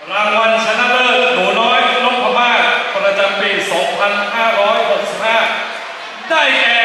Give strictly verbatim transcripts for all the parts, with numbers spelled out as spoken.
รางวัลชนะเลิศหนูน้อยนพมาศประจำปี สองพันห้าร้อยหกสิบห้า ได้แก่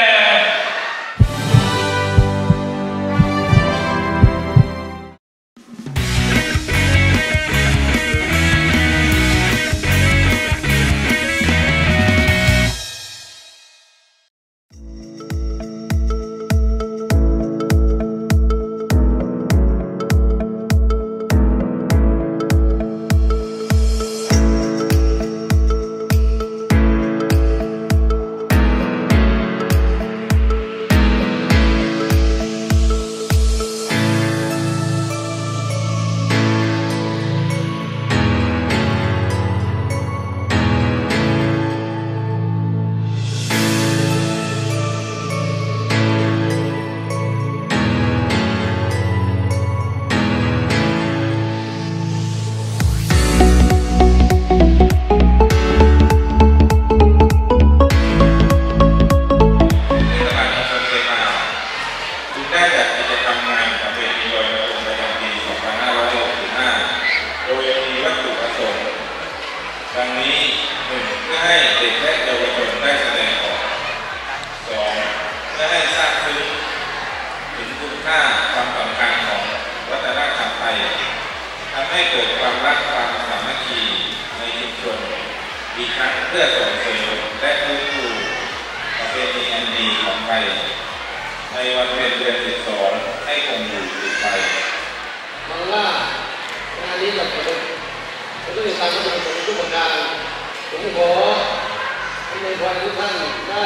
ดังนี้หนึ่งเพื่อให้เด็กและเยาวชนได้แสดงออกสองเพื่อให้ทราบซึ้งถึงคุณค่าความสำคัญของวัฒนธรรมไทยทำให้เกิดความรักความสามัคคีในชุมชนอีกทั้งเพื่อส่งเสริมและฟื้นฟูประเพณีอันดีของไทยในวันเพ็ญเดือนสิบสองให้คงอยู่สืบไปมาล่างานนี้เราเป็นผมต้องติดตามทุกคนทุกประการผมขอให้ในวันทุกท่านได้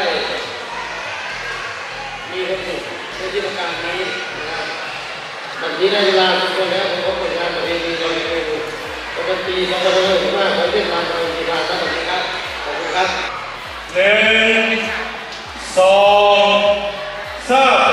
มีความสุขในที่ประการนี้นะครับวันนี้ได้เวลาทุกคนแล้วผมก็ผลงานประเพณีลอยกระทงประจำปีสองพันห้าร้อยหกสิบห้าขอเรียนมาทางทีมงานท่านนี้ครับขอบคุณครับหนึ่งสองสาม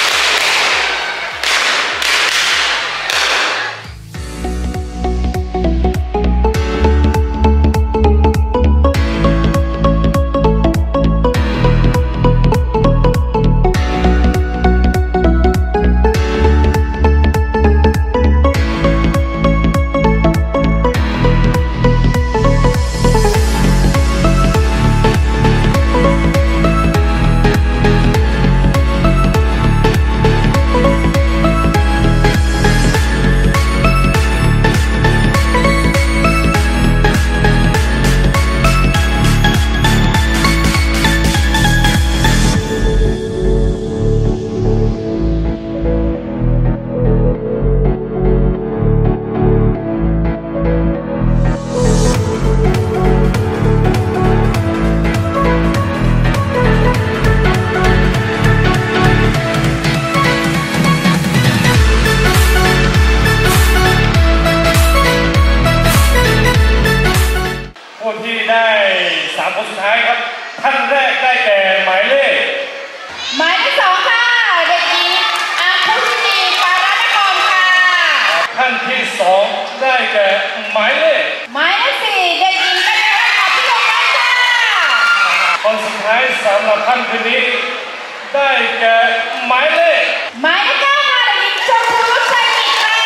สามคนสุดท้ายครับท่านแรกได้แก่หมายเลขหมายเลขสองค่ะเด็กหญิงอาคุชินีปาราณกรค่ะท่านที่สองได้แก่หมายเลขหมายเลขสี่เด็กหญิงกัญญารัตน์อภิรมย์ค่ะคนสุดท้ายสำหรับท่านคืนนี้ได้แก่หมายเลขหมายเลขเก้าค่ะเด็กหญิงชมพูรุชัยกิจค่ะ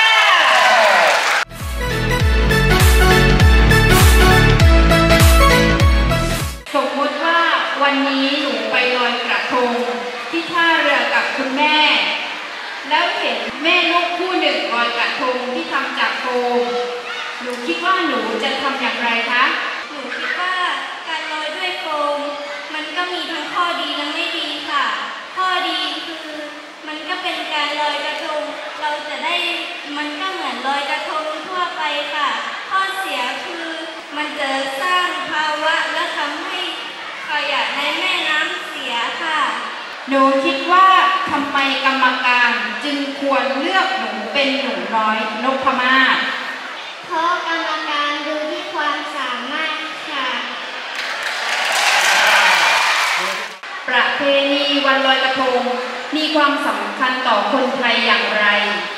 สมมติว่าวันนี้หนูไปลอยกระทงที่ท่าเรือกับคุณแม่แล้วเห็นแม่ลูกคู่หนึ่งลอยกระทงที่ทำจากโฟมหนูคิดว่าหนูจะทำอย่างไรคะหนูคิดว่าการลอยด้วยโฟมมันก็มีทั้งข้อดีและไม่ดีค่ะข้อดีคือมันก็เป็นการลอยกระทงเราจะได้มันก็เหมือนลอยกระทงทั่วไปค่ะข้อเสียคือมันจะสร้างภาวะและทำให้ขยะในแม่น้ำเสียค่ะหนูคิดว่าทำไมกรรมการจึงควรเลือกหนูเป็นหนูน้อยนพมาศเพราะกรรมการดูที่ความสามารถค่ะประเพณีวันลอยกระทงมีความสำคัญต่อคนไทยอย่างไร